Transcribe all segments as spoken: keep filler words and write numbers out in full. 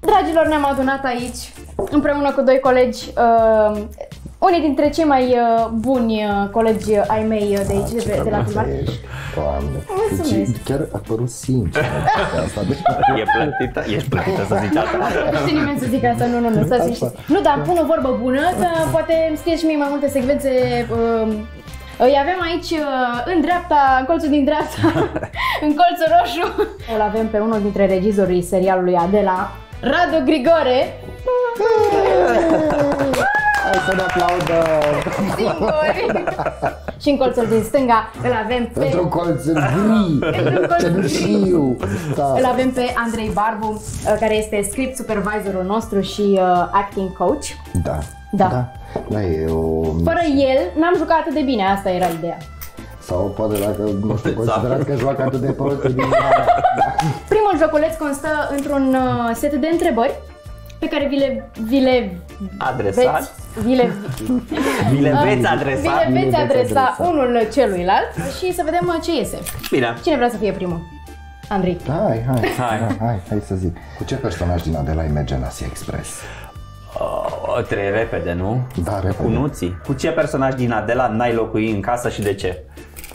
Dragilor, ne-am adunat aici împreună cu doi colegi, uh, unii dintre cei mai uh, buni uh, colegi ai mei uh, de aici, de, de, de la filmare. Mulțumesc! Deci, chiar a părut sincer asta. E plătită? Ești plătită să zici asta? Nu știe nimeni să zic asta, nu, nu, nu, stați liniștiți. Nu, dar pun o vorbă bună, că poate îmi scrieți și mie mai multe secvențe. Uh, Îi avem aici în dreapta, în colțul din dreapta, în colțul roșu. Îl avem pe unul dintre regizorii serialului Adela, Radu Grigore. Hai să ne aplaudăm! Singuri. Și în colțul din stânga îl avem pe... Într-un colț gri, cenușiu. Îl avem pe Andrei Barbu, care este script supervisorul nostru și uh, acting coach. Da. Da. Da. Da, e o... Fără el n-am jucat atât de bine, asta era ideea. Sau poate dacă, nu știu, considerați că joacă atât de prost de bine. Primul joculeț constă într-un uh, set de întrebări pe care vi le, vi le adresați. Veți, vi le, vi le veți adresa. Vi le veți adresa unul celuilalt și să vedem uh, ce iese. Bine. Cine vrea să fie primul? Andrei. Hai, hai, hai, hai, hai, hai să zic. Cu ce personaj din Adela îi merge în Asia Express? O, trebuie repede, nu? Da, repede. Cu Nuții. Cu ce personaj din Adela n-ai locui în casă și de ce?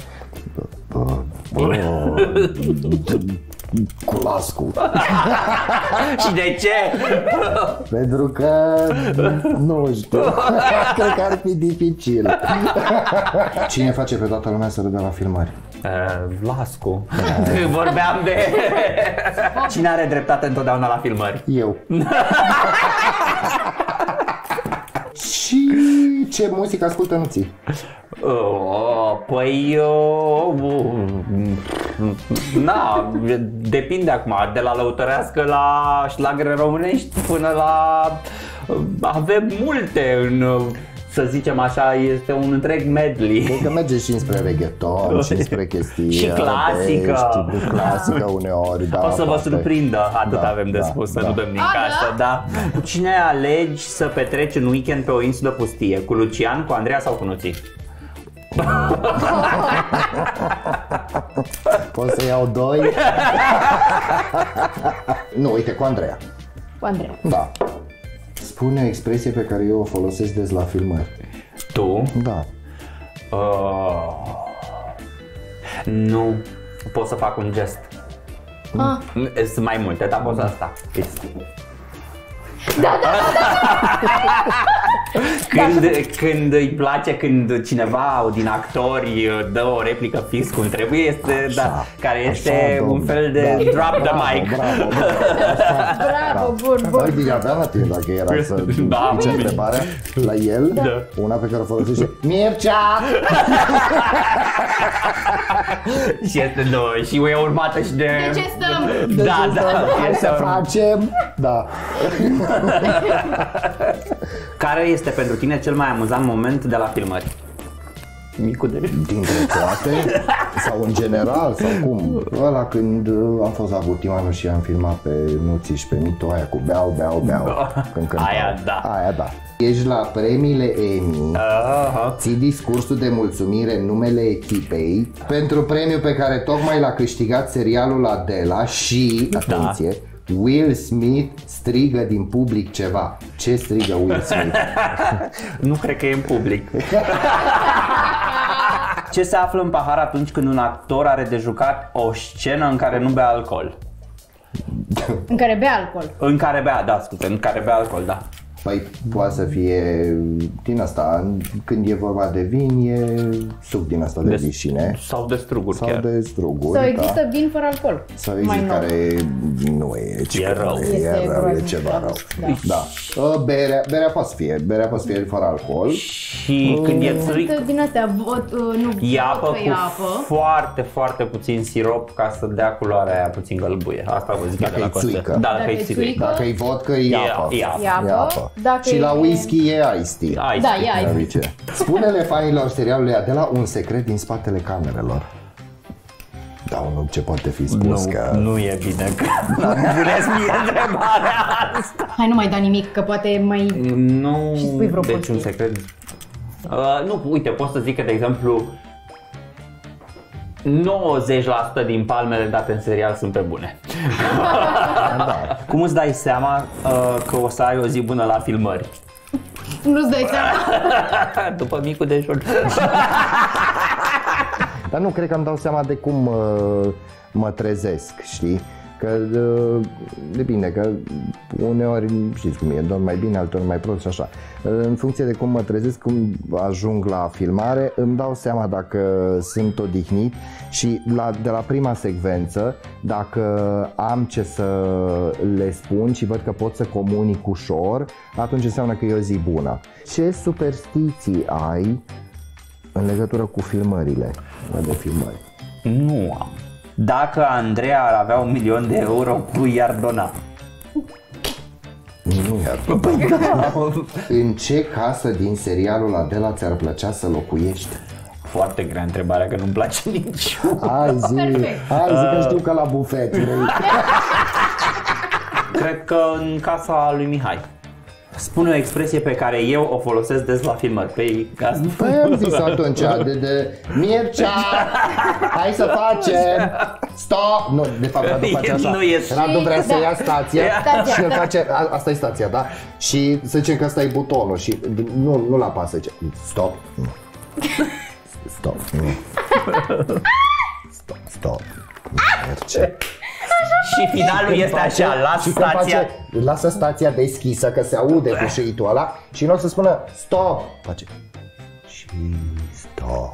Cu Lascu. Și de ce? Pentru că nu știu. Cred că ar fi dificil. Cine face pe toată lumea să râdă la filmări? Uh, Lascu. Vorbeam de... Cine are dreptate întotdeauna la filmări? Eu. Și ce muzică ascultă Nuții? Uh, păi... Uh, na, depinde acum, de la lăutărească la șlagere românești până la... Avem multe în... Să zicem așa, este un întreg medley. Cred că merge și spre reggaeton, și spre chestii și clasică. Bești, clasică uneori, da. O să vă surprindă, atât da, avem de da, spus, da, să da. nu dăm din casă, da? Cu cine alegi să petreci un weekend pe o insulă pustie? Cu Lucian, cu Andreea sau cu Nuții? Pot să iau doi? Nu, uite, cu Andreea. Cu Andreea. Da. Spune o expresie pe care eu o folosesc des la filmări. Tu? Da. Uh, nu. Pot să fac un gest. Ah. Sunt mai multe, dar pot să asta. Da, da, da. Când, când îi place, când cineva din actori dă o replică fix cum trebuie, este, așa, da, care este așa, un fel de da, drop the bravo, mic. Bravo, bravo, bravo, bun, bun. Băi, bine, aveam la tine dacă era să da, zice întrebarea la el, da. Una pe care o folosește Mircea! Și este două, și e urmată și de... De ce stăm? Da, da, Hai să facem, da. Care este pentru tine cel mai amuzant moment de la filmări? Micul de... Dintre toate? Sau în general? Sau cum? Ăla când am fost la Bultimanu și am filmat pe Nuții și pe Mitu, aia cu beau, beau, beau. Când cântau. Aia da. Aia da. Ești la premiile Emmy, uh-huh. ții discursul de mulțumire în numele echipei pentru premiul pe care tocmai l-a câștigat serialul Adela și, atenție, da. Will Smith strigă din public ceva. Ce strigă Will Smith? Nu cred că e în public. Ce se află în pahar atunci când un actor are de jucat o scenă în care nu bea alcool? În care bea alcool. În care bea, da, scuze, în care bea alcool, da. Păi poate să fie din asta, când e vorba de vin, e suc din asta de, de vișine. Sau de struguri sau chiar. de struguri, sau există da. Vin fără alcool. Sau există care nu e, ce e rău. E, e rău, e ceva rău. Da. Da. Berea, berea poate să fie, berea poate să fie fără alcool. Și mm. când e țuic, din astea, vot, nu e apă cu apă. foarte, foarte puțin sirop ca să dea culoarea aia puțin gălbuie. Asta vă zic de la țuică. Da, dacă e țuică. Dacă e vodcă, e apă. E apă. E apă. Dacă și e... la whisky e iced tea. Ice da, e ice tea. Spune-le fanilor serialului Adela un secret din spatele camerelor. Da, unul ce poate fi spus nu, că... Nu e bine că nu puneți mie întrebarea asta. Hai, nu mai da nimic, că poate mai... Nu, și spui vreo deci un secret... Uh, nu, uite, pot să zic că, de exemplu, nouăzeci la sută din palmele date în serial sunt pe bune. Da. Cum îți dai seama uh, că o să ai o zi bună la filmări? Nu-ți dai seama? După micul dejun. Dar nu, cred că îmi dau seama de cum uh, mă trezesc, știi? Că uh, depinde, că uneori, știți cum e, dorm mai bine, alteori mai prost și așa. Uh, în funcție de cum mă trezesc, cum ajung la filmare, îmi dau seama dacă sunt odihnit și la, de la prima secvență, dacă am ce să le spun și văd că pot să comunic ușor, atunci înseamnă că e o zi bună. Ce superstiții ai în legătură cu filmările de filmări? Nu am. Dacă Andreea ar avea un milion de euro, cui i-ar dona? Nu i-ar dona. În ce casă din serialul Adela ți-ar plăcea să locuiești? Foarte grea întrebarea, că nu-mi place nici. Hai zi, hai zi că știu că la bufet vrei. Cred că în casa lui Mihai. Spune o expresie pe care eu o folosesc des la filmări. Păi, asta... Păi am zis atunci, de, de Mircea, hai să facem, stop! Nu, de fapt Radu face așa, nu e... Radu vrea să ia stația, Stația, și el da. face, a, asta e stația, da? Și să zicem că asta e butonul și nu, nu la pasă, zice, stop, stop, nu. Stop, stop, Mircea. Și finalul Când este face- așa, las și când stația. face, lasă stația deschisă, că se aude cu șeitul ăla și în loc să spună stop, face și stop.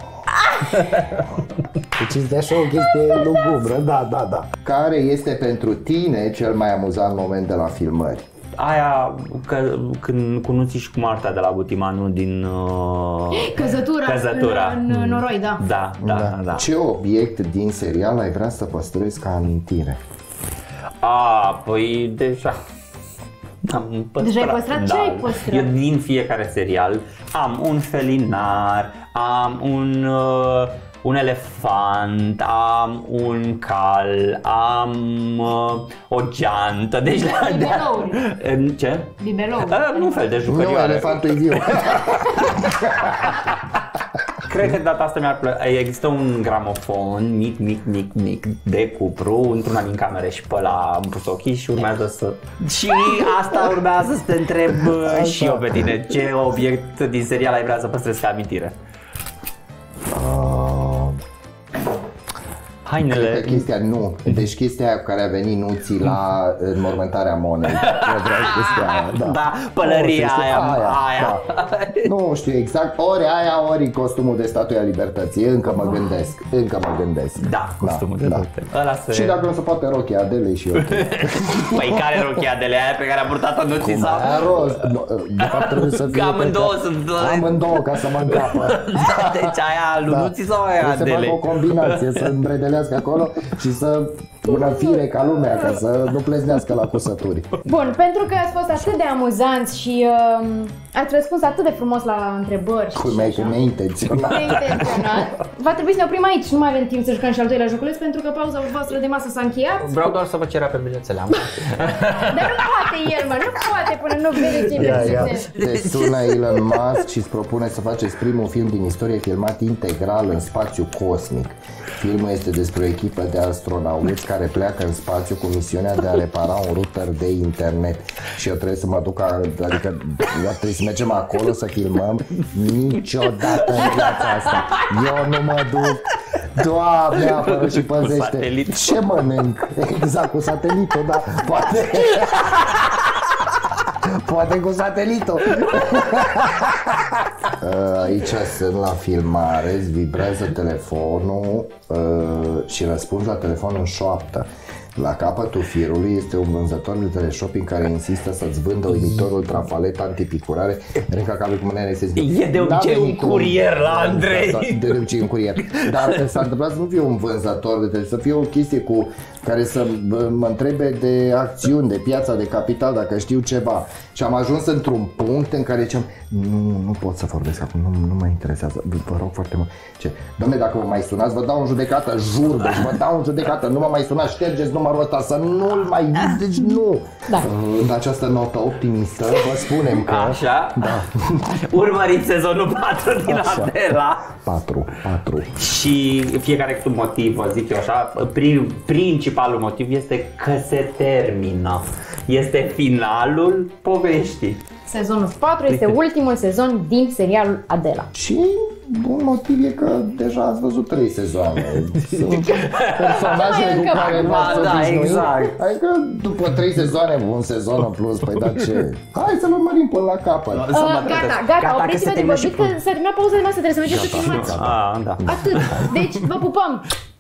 Deci îți dă așa o chestie lugubră, da, da, da. Care este pentru tine cel mai amuzant moment de la filmări? Aia că, când cu Nuții și cu Marta de la Butimanu din uh, Căzătura, Căzătura. În, în noroi, da. Da, da, da, da. Ce obiect din serial ai vrea să păstrezi ca amintire? A, păi deja am păstrat. Deja ai păstrat? Ce ai păstrat? Eu din fiecare serial am un felinar, am un, uh, un elefant, am un cal, am uh, o geantă. Deci la Bibelouri. Ce? Bibelouri. Uh, nu un fel de Nu, jucărioare. elefantul e viu. Cred că data asta mi-ar plăcea. Există un gramofon mic, mic, mic, mic de cupru într-una din camere și pe ăla am pus ochii și urmează să... Și asta urmează să te întreb uh, și eu pe tine. Ce obiect din serial ai vrea să păstrezi ca amintire? Hainele. Cred că chestia, nu, deci chestia aia cu care a venit Nuții la înmormântarea Monei. Eu vreau chestia aia, da. Da, pălăria Nu, aia, aia, aia. da. Nu știu exact, ori aia, ori costumul de Statuia Libertății. Încă mă gândesc, încă mă gândesc. Da, costumul de toate. Ăla se... Și dacă nu se poate rochia Adelei și eu. Păi care rochia de aia pe care a purtat-o Nuții sau? Aia roz, nu, de fapt trebuie să fie. Că amândouă cred că- sunt... Amândouă ca să mă încapă. Da, deci aia lui Nuții sau aia Trebuie să fac Adelei? o combinație, să îmbredelească acolo și să pună fire ca lumea, ca să nu pleznească la cusături. Bun, pentru că ați fost atât de amuzanți și uh, ați răspuns atât de frumos la întrebări și Cum mi-ai cum mi-ai intenționat. neintenționat, va trebui să ne oprim aici. Nu mai avem timp să jucăm și al doilea joculeț pentru că pauza voastră de masă s-a încheiat. Vreau doar să vă cer pe bilețele am. Dar nu poate el, mă, nu poate până nu vede ce Ia, ia. vede. Te sună Elon Musk și îți propune să faceți primul film din istorie filmat integral în spațiu cosmic. Filmul este despre o echipă de astronauți care pleacă în spațiu cu misiunea de a repara un router de internet. Și eu trebuie să mă duc, adică trebuie să mergem acolo să filmăm. Niciodată în viața asta eu nu mă duc. Doamne, apără și păzește. Satelit. Ce mănânc? Exact, cu satelitul, da, poate. Poate cu satelitul. Aici sunt la filmare, îți vibrează telefonul uh, și răspunzi la telefon în șoaptă. La capătul firului este un vânzător de teleshopping care insistă să-ți vândă emitor ultrafalet antipicurare. Renca cablu cu mânerea este E de obicei un curier la Andrei. De obicei un curier. Dar s-a întâmplat să nu fie un vânzător de teleshopping, să fie o chestie cu care să mă întrebe de acțiuni, de piața de capital, dacă știu ceva. Și am ajuns într-un punct în care ziceam, nu, nu pot să vorbesc acum, nu, nu mă interesează, vă rog foarte mult. Ce? Doamne, dacă mă mai sunați, vă dau în judecată, jur, deci vă dau în judecată, nu mă mai sunați, ștergeți numărul numărul ăsta, să nu-l mai... Deci nu! Da. În această notă optimistă vă spunem că... Așa? Da. Urmăriți sezonul patru din Așa. Adela. patru, patru. Și fiecare cu motiv, vă zic eu așa, pri- principalul motiv este că se termină. Este finalul poveștii. Sezonul patru este ultimul sezon din serialul Adela. Și un motiv e că deja ați văzut trei sezoane. Sunt personajele cu Încă care acum, v-ați da, obișnuit. exact. Adică după trei sezoane, un sezon în plus, păi da ce? Hai să-l urmărim până la capăt. Uh, gata, gata, opriți-vă de vorbit că s-a terminat pauza de masă, trebuie să mergem să filmați. Ah, da. Atât. Deci, vă pupăm!